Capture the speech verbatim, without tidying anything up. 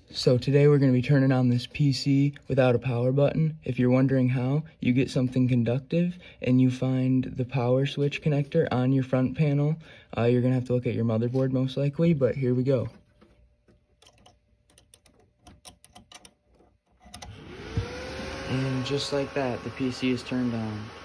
So today we're going to be turning on this P C without a power button. If you're wondering how, you get something conductive and you find the power switch connector on your front panel. Uh, you're going to have to look at your motherboard most likely, but here we go. And just like that, the P C is turned on.